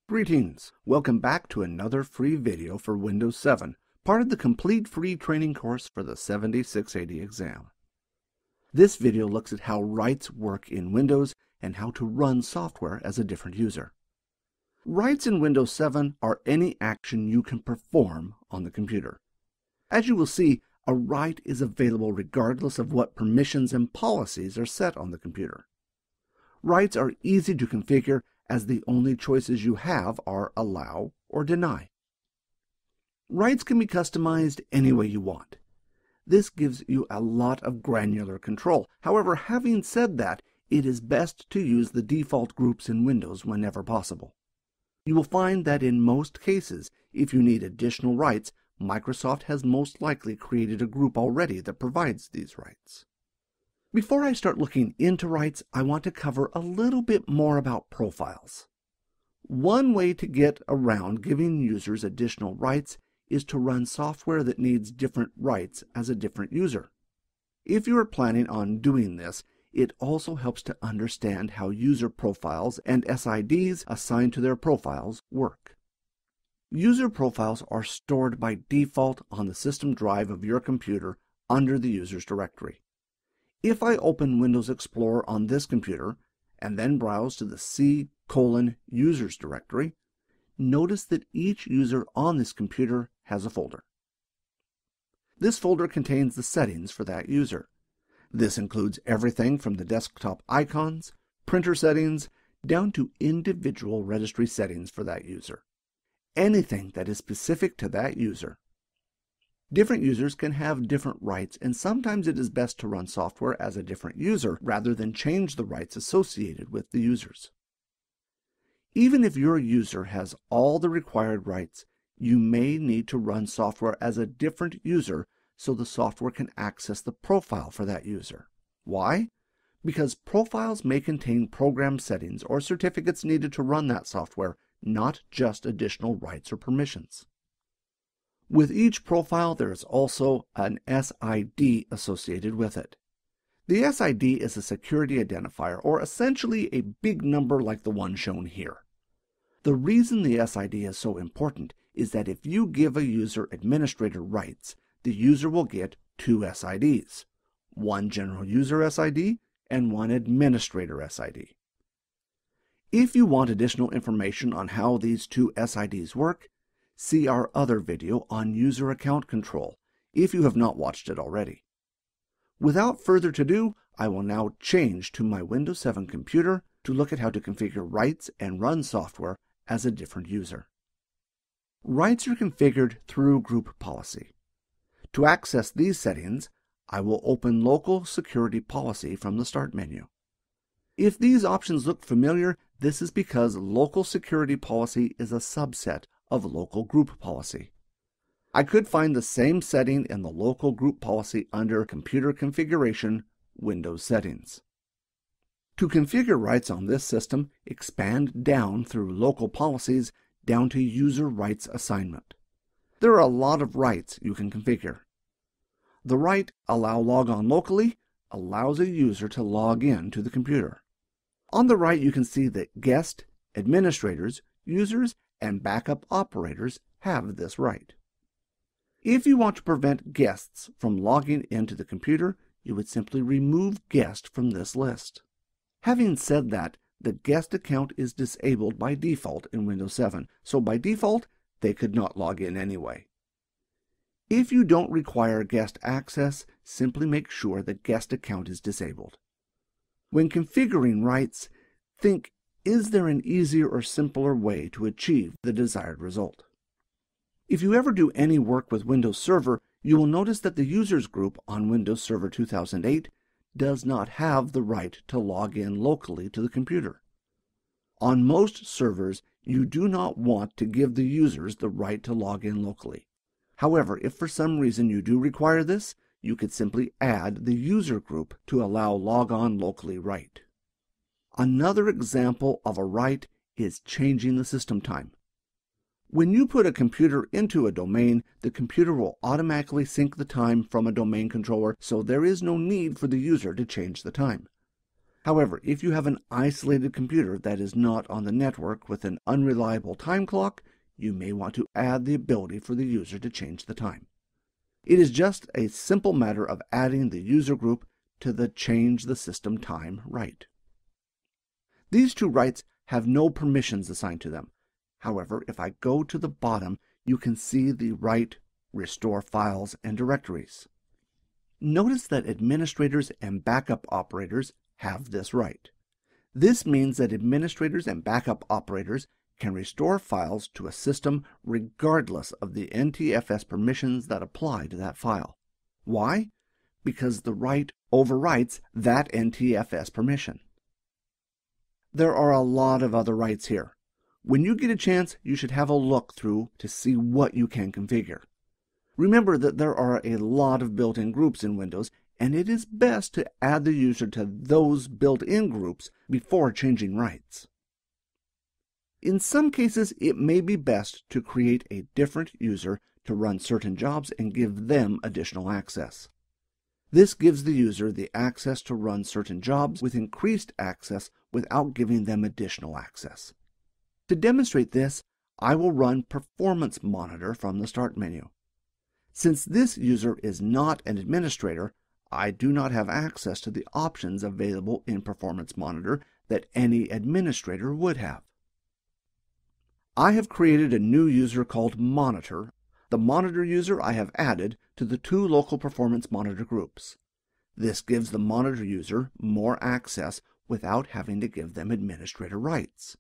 Greetings! Welcome back to another free video for Windows 7, part of the complete free training course for the 7680 exam. This video looks at how rights work in Windows and how to run software as a different user. Rights in Windows 7 are any action you can perform on the computer. As you will see, a right is available regardless of what permissions and policies are set on the computer. Rights are easy to configure as the only choices you have are allow or deny. Rights can be customized any way you want. This gives you a lot of granular control. However, having said that, it is best to use the default groups in Windows whenever possible. You will find that in most cases, if you need additional rights, Microsoft has most likely created a group already that provides these rights. Before I start looking into rights, I want to cover a little bit more about profiles. One way to get around giving users additional rights is to run software that needs different rights as a different user. If you are planning on doing this, it also helps to understand how user profiles and SIDs assigned to their profiles work. User profiles are stored by default on the system drive of your computer under the user's directory. If I open Windows Explorer on this computer and then browse to the C:\users directory, notice that each user on this computer has a folder. This folder contains the settings for that user. This includes everything from the desktop icons, printer settings, down to individual registry settings for that user. Anything that is specific to that user. Different users can have different rights, and sometimes it is best to run software as a different user rather than change the rights associated with the users. Even if your user has all the required rights, you may need to run software as a different user so the software can access the profile for that user. Why? Because profiles may contain program settings or certificates needed to run that software, not just additional rights or permissions. With each profile, there is also an SID associated with it. The SID is a security identifier, or essentially a big number like the one shown here. The reason the SID is so important is that if you give a user administrator rights, the user will get two SIDs, one general user SID and one administrator SID. If you want additional information on how these two SIDs work, see our other video on user account control if you have not watched it already. Without further ado, I will now change to my Windows 7 computer to look at how to configure rights and run software as a different user. Rights are configured through group policy. To access these settings, I will open Local Security Policy from the Start menu. If these options look familiar, this is because Local Security Policy is a subset of Local Group Policy. I could find the same setting in the Local Group Policy under Computer Configuration, Windows Settings. To configure rights on this system, expand down through Local Policies down to User Rights Assignment. There are a lot of rights you can configure. The right Allow Logon Locally allows a user to log in to the computer. On the right, you can see that guest, administrators, users, and backup operators have this right. If you want to prevent guests from logging into the computer, you would simply remove guest from this list. Having said that, the guest account is disabled by default in Windows 7, so by default, they could not log in anyway. If you don't require guest access, simply make sure the guest account is disabled. When configuring rights, think, is there an easier or simpler way to achieve the desired result? If you ever do any work with Windows Server, you will notice that the users group on Windows Server 2008 does not have the right to log in locally to the computer. On most servers, you do not want to give the users the right to log in locally. However, if for some reason you do require this, you could simply add the user group to allow logon locally right. Another example of a right is changing the system time. When you put a computer into a domain, the computer will automatically sync the time from a domain controller, so there is no need for the user to change the time. However, if you have an isolated computer that is not on the network with an unreliable time clock, you may want to add the ability for the user to change the time. It is just a simple matter of adding the user group to the Change the System Time right. These two rights have no permissions assigned to them. However, if I go to the bottom, you can see the right Restore Files and Directories. Notice that administrators and backup operators have this right. This means that administrators and backup operators can restore files to a system regardless of the NTFS permissions that apply to that file. Why? Because the right overwrites that NTFS permission. There are a lot of other rights here. When you get a chance, you should have a look through to see what you can configure. Remember that there are a lot of built-in groups in Windows, and it is best to add the user to those built-in groups before changing rights. In some cases, it may be best to create a different user to run certain jobs and give them additional access. This gives the user the access to run certain jobs with increased access without giving them additional access. To demonstrate this, I will run Performance Monitor from the Start menu. Since this user is not an administrator, I do not have access to the options available in Performance Monitor that any administrator would have. I have created a new user called Monitor. The Monitor user I have added to the two local Performance Monitor groups. This gives the Monitor user more access without having to give them administrator rights.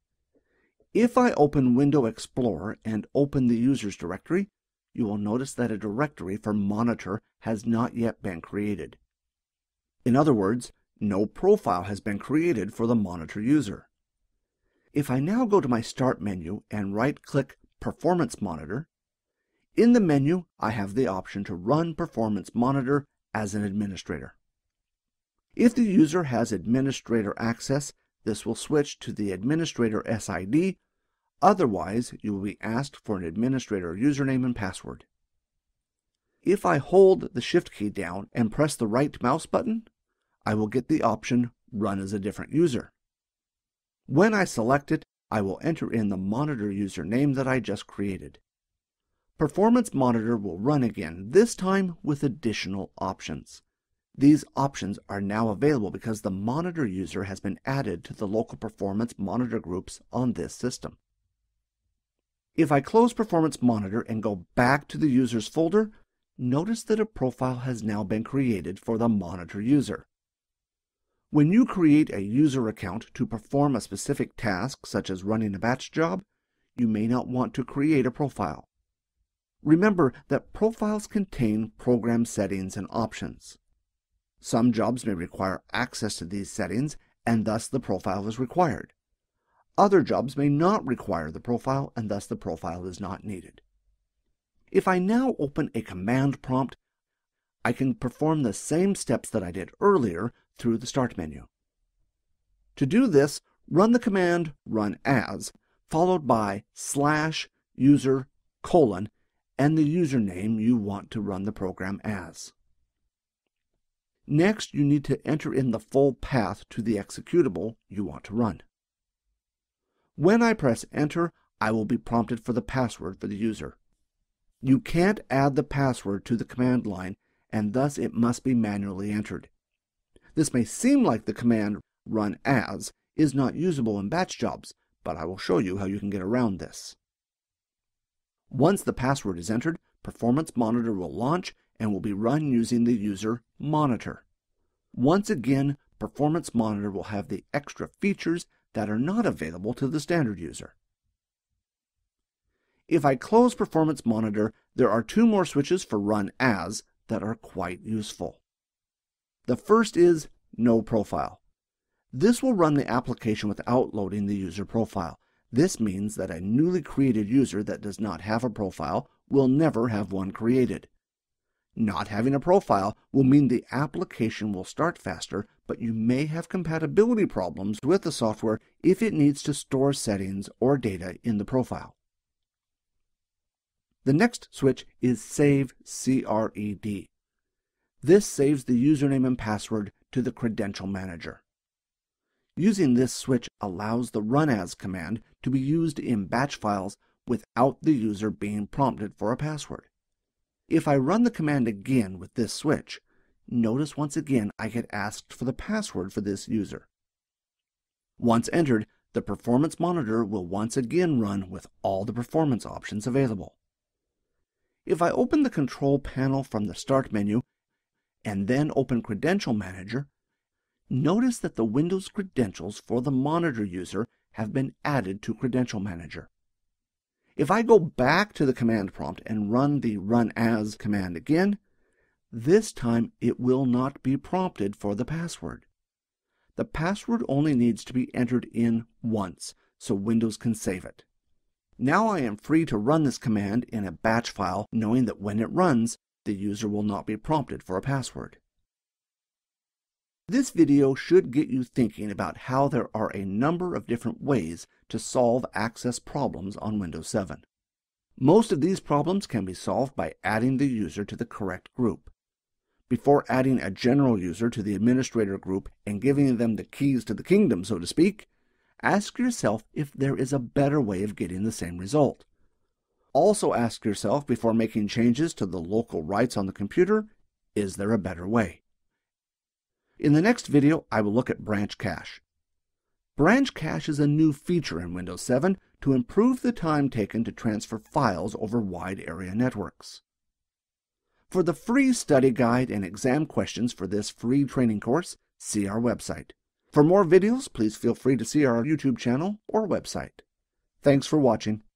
If I open Window Explorer and open the Users directory, you will notice that a directory for Monitor has not yet been created. In other words, no profile has been created for the Monitor user. If I now go to my Start menu and right-click Performance Monitor, in the menu I have the option to run Performance Monitor as an administrator. If the user has administrator access, this will switch to the administrator SID. Otherwise, you will be asked for an administrator username and password. If I hold the Shift key down and press the right mouse button, I will get the option Run as a different user. When I select it, I will enter in the Monitor username that I just created. Performance Monitor will run again, this time with additional options. These options are now available because the Monitor user has been added to the local Performance Monitor groups on this system. If I close Performance Monitor and go back to the Users folder, notice that a profile has now been created for the Monitor user. When you create a user account to perform a specific task, such as running a batch job, you may not want to create a profile. Remember that profiles contain program settings and options. Some jobs may require access to these settings, and thus the profile is required. Other jobs may not require the profile, and thus the profile is not needed. If I now open a command prompt, I can perform the same steps that I did earlier through the Start menu. To do this, run the command run as, followed by /user:, and the username you want to run the program as. Next, you need to enter in the full path to the executable you want to run. When I press Enter, I will be prompted for the password for the user. You can't add the password to the command line, and thus it must be manually entered. This may seem like the command run as is not usable in batch jobs, but I will show you how you can get around this. Once the password is entered, Performance Monitor will launch and will be run using the user Monitor. Once again, Performance Monitor will have the extra features that are not available to the standard user. If I close Performance Monitor, there are two more switches for Run As that are quite useful. The first is No Profile. This will run the application without loading the user profile. This means that a newly created user that does not have a profile will never have one created. Not having a profile will mean the application will start faster, but you may have compatibility problems with the software if it needs to store settings or data in the profile. The next switch is Save CRED. This saves the username and password to the Credential Manager. Using this switch allows the run as command to be used in batch files without the user being prompted for a password. If I run the command again with this switch, notice once again I get asked for the password for this user. Once entered, the performance monitor will once again run with all the performance options available. If I open the control panel from the Start menu and then open Credential Manager, notice that the Windows credentials for the monitor user have been added to Credential Manager. If I go back to the command prompt and run the run as command again, this time it will not be prompted for the password. The password only needs to be entered in once, so Windows can save it. Now I am free to run this command in a batch file, knowing that when it runs, the user will not be prompted for a password. This video should get you thinking about how there are a number of different ways to solve access problems on Windows 7. Most of these problems can be solved by adding the user to the correct group. Before adding a general user to the administrator group and giving them the keys to the kingdom, so to speak, ask yourself if there is a better way of getting the same result. Also ask yourself before making changes to the local rights on the computer, is there a better way? In the next video, I will look at Branchcache. Branchcache is a new feature in Windows 7 to improve the time taken to transfer files over wide area networks. For the free study guide and exam questions for this free training course, see our website. For more videos, please feel free to see our YouTube channel or website. Thanks for watching.